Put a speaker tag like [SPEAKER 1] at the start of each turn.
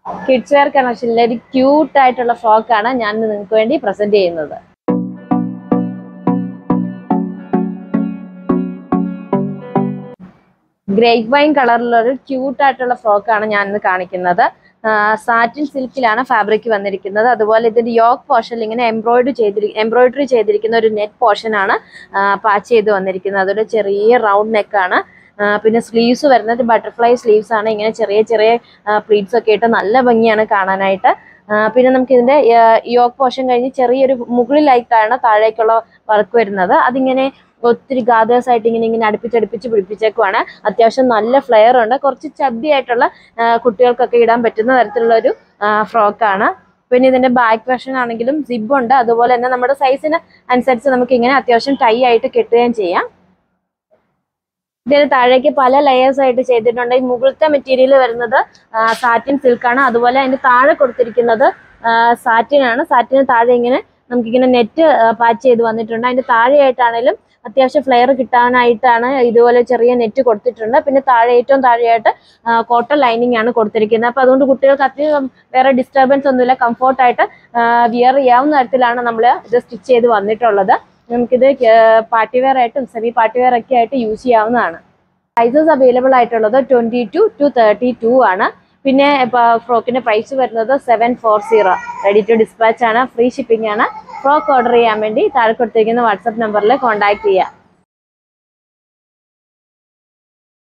[SPEAKER 1] Kids wear കളക്ഷനിലെ ഒരു cute ആയിട്ടുള്ള ഫ്രോക്കാണ് ഞാൻ നിങ്ങൾക്ക് വേണ്ടി പ്രസന്റ് ചെയ്യുന്നത്. ഗ്രേപ്പ് വൈൻ കളറിലുള്ള ഒരു ക്യൂട്ട് ആയിട്ടുള്ള ഫ്രോക്കാണ് ഞാൻ ഇന്ന് കാണിക്കുന്നത്. സാറ്റിൻ സിൽക്കിലാണ് ഫാബ്രിക് വന്നിരിക്കുന്നത്. അതുപോലെ ഇതിന്റെ യോക്ക് പോർഷനിൽ ഇങ്ങനെ എംബ്രോയിഡറി ചെയ്തിരിക്കുന്ന ഒരു നെറ്റ് പോർഷനാണ് പാച്ച് ചെയ്ത് വന്നിരിക്കുന്നത്. അതൊരു ചെറിയ റൗണ്ട് നെക്കാണ്. പിന്നെ സ്ലീവ്സ് വരുന്നത് ബട്ടർഫ്ലൈ സ്ലീവ്സ് ആണ്. ഇങ്ങനെ ചെറിയ ചെറിയ പ്ലീറ്റ്സ് ഒക്കെ ഇട്ട് നല്ല ഭംഗിയാണ് കാണാനായിട്ട്. പിന്നെ നമുക്ക് ഇതിന്റെ യോക്ക് പോർഷൻ കഴിഞ്ഞ് ചെറിയൊരു മുകളിലായിട്ടാണ് താഴേക്കുള്ള വർക്ക് വരുന്നത്. അതിങ്ങനെ ഒത്തിരി ഗാദേഴ്സ് ആയിട്ട് ഇങ്ങനെ അടുപ്പിച്ചടുപ്പിച്ച് പിടിപ്പിച്ചേക്കുവാണ്. അത്യാവശ്യം നല്ല ഫ്ലെയർ ഉണ്ട്. കുറച്ച് ചബ്ബി ആയിട്ടുള്ള കുട്ടികൾക്കൊക്കെ ഇടാൻ പറ്റുന്ന തരത്തിലുള്ള ഒരു ഫ്രോക്കാണ്. പിന്നെ ഇതിന്റെ ബാക്ക് വെർഷൻ ആണെങ്കിലും സിബ് ഉണ്ട്. അതുപോലെ തന്നെ നമ്മുടെ സൈസിന് അനുസരിച്ച് നമുക്ക് ഇങ്ങനെ അത്യാവശ്യം ടൈ ആയിട്ട് കെട്ടുകയും ചെയ്യാം. ഇതിന് താഴേക്ക് പല ലെയേഴ്സ് ആയിട്ട് ചെയ്തിട്ടുണ്ട്. ഈ മുകളിലത്തെ മെറ്റീരിയൽ വരുന്നത് സാറ്റിൻ സിൽക്കാണ്. അതുപോലെ അതിന്റെ താഴെ കൊടുത്തിരിക്കുന്നത് സാറ്റിനാണ്. സാറ്റിന് താഴെ ഇങ്ങനെ നമുക്കിങ്ങനെ നെറ്റ് പാച്ച് ചെയ്ത് വന്നിട്ടുണ്ട്. അതിന്റെ താഴെയായിട്ടാണെങ്കിലും അത്യാവശ്യം ഫ്ലെയർ കിട്ടാനായിട്ടാണ് ഇതുപോലെ ചെറിയ നെറ്റ് കൊടുത്തിട്ടുണ്ട്. പിന്നെ ഏറ്റവും താഴെയായിട്ട് കോട്ടൺ ലൈനിങ് ആണ് കൊടുത്തിരിക്കുന്നത്. അപ്പൊ അതുകൊണ്ട് കുട്ടികൾക്ക് അധികം വേറെ ഡിസ്റ്റർബൻസ് ഒന്നുമില്ല, കംഫോർട്ടായിട്ട് വിയർ ചെയ്യാവുന്ന തരത്തിലാണ് നമ്മൾ ഇത് സ്റ്റിച്ച് ചെയ്ത് വന്നിട്ടുള്ളത്. നമുക്കിത് പാർട്ടി വെയർ ആയിട്ടും സെമി പാർട്ടി വെയർ ഒക്കെ ആയിട്ട് യൂസ് ചെയ്യാവുന്നതാണ്. സൈസസ് അവൈലബിൾ ആയിട്ടുള്ളത് 22 to 32 ആണ്. പിന്നെ ഫ്രോക്കിന്റെ പ്രൈസ് വരുന്നത് 740. റെഡി ടു ഡിസ്പാച്ച് ആണ്. ഫ്രീ ഷിപ്പിംഗ് ആണ്. ഫ്രോക്ക് ഓർഡർ ചെയ്യാൻ വേണ്ടി താഴെ കൊടുത്തിരിക്കുന്ന വാട്സപ്പ് നമ്പറിൽ കോൺടാക്ട് ചെയ്യുക.